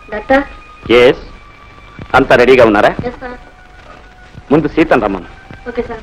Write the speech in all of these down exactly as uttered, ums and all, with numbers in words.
Doctor yes అంతా రెడీగా ఉన్నారా? Yes sir. ముందు సీతను రమ్మను. Okay sir.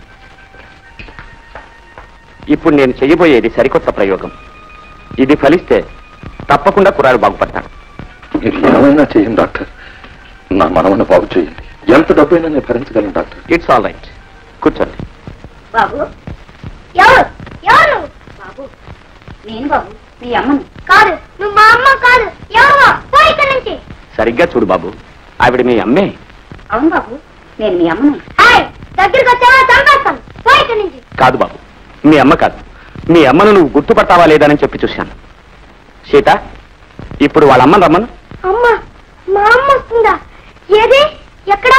ఇప్పుడు నేను చెయ్యబోయేది సరికొత్త ప్రయోగం. ఇది ఫలిస్తే తప్పకుండా కుర్రాడు బాగుపడతాడు. మీరు ఏమైనా చేయండి డాక్టర్, నా మనవన్న బాగు చేయండి. ఎంత డబ్బైనా నేను భరించగలను డాక్టర్. ఇట్స్ ఆల్ రైట్, కూర్చోండి. బాబు ఎవరు ఎవరు? బాబు నేను బాబు, మీ అమ్మను. కాదు, నువ్వు మా అమ్మ కాదు. ఎవరు? పోయి ఇక్కడి నుంచి. సరిగ్గా చూడు బాబు, ఆవిడ మీ అమ్మే. అవును బాబు, నేను మీ అమ్మను. దగ్గరికి వచ్చావా చంపేస్తాను. పోయి ఇక్కడి నుంచి. కాదు బాబు, మీ అమ్మ కాదు. మీ అమ్మను నువ్వు గుర్తుపట్టావా లేదని చెప్పి చూశాను. సీత, ఇప్పుడు వాళ్ళ అమ్మను రమ్మను. అమ్మ, మా అమ్మ వస్తుందా? ఏది? ఎక్కడా?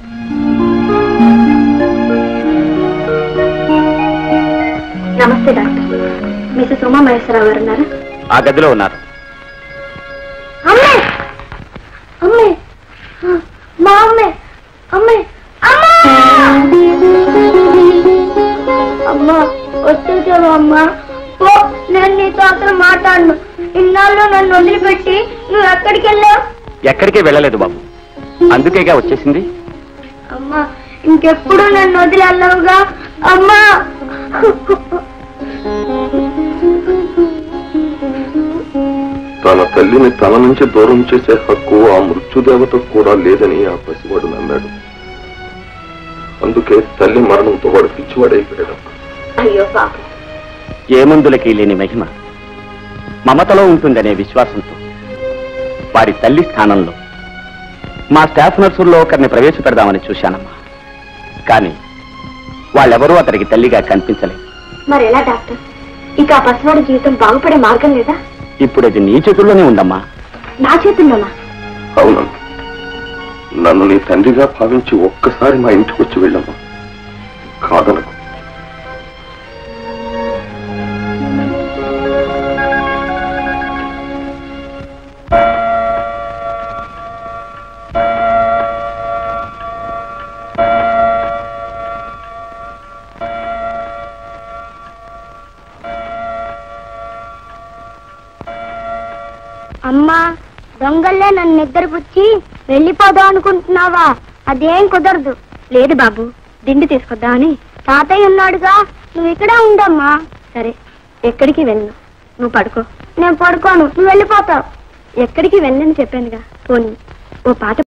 నమస్తే డాక్టర్. మిసెస్ ఉమా మహేశ్వరరావు గారు ఉన్నారా? ఆ గదిలో ఉన్నారు. అమ్మే అమ్మే మా అమ్మే అమ్మే అమ్మా వచ్చేసావా అమ్మా? ఓ నేను నీతో అసలు మాట్లాడను. ఇన్నాళ్ళు నన్ను వదిలిపెట్టి నువ్వు ఎక్కడికి వెళ్ళావు? ఎక్కడికి వెళ్ళలేదు బాబు, అందుకేగా వచ్చేసింది. అమ్మా ఇంకెప్పుడు నన్ను వదిలి వెళ్ళవుగా అమ్మా. తన తల్లిని తన నుంచి దూరం చేసే హక్కు ఆ మృత్యుదేవతకు కూడా లేదని ఆ పసివాడు నమ్మాడు. అందుకే తల్లి మరణంతో వాడు పిచ్చివాడైపోయాడు. అయ్యో పాప. ఏ మందులకి లేని మహిమ మమతలో ఉంటుందనే విశ్వాసంతో వారి తల్లి స్థానంలో మా స్టాఫ్ నర్సుల్లో ఒకరిని ప్రవేశపెడదామని చూశానమ్మా. కానీ వాళ్ళెవరూ అతనికి తల్లిగా కనిపించలేదు. మరి ఎలా డాక్టర్? ఇక ఆ పసివాడి జీవితం బాగుపడే మార్గం లేదా? ఇప్పుడు అది నీ చేతుల్లోనే ఉందమ్మా. నా చేతుల్లోనా? అవును, నన్ను నీ తండ్రిగా భావించి ఒక్కసారి మా ఇంటికి వచ్చి వెళ్ళమ్మా. కాదనకు. అమ్మా, దొంగల్లే నన్ను నిద్రపుచ్చి వెళ్ళిపోదాం అనుకుంటున్నావా? అదేం కుదరదు. లేదు బాబు, దిండి తీసుకొద్దామని. తాతయ్య ఉన్నాడుగా, నువ్వు ఇక్కడే ఉండమ్మా. సరే, ఎక్కడికి వెళ్ళను, నువ్వు పడుకో. నేను పడుకోను, నువ్వు వెళ్ళిపోతావు. ఎక్కడికి వెళ్ళని చెప్పానుగా. పోనీ ఓ పాట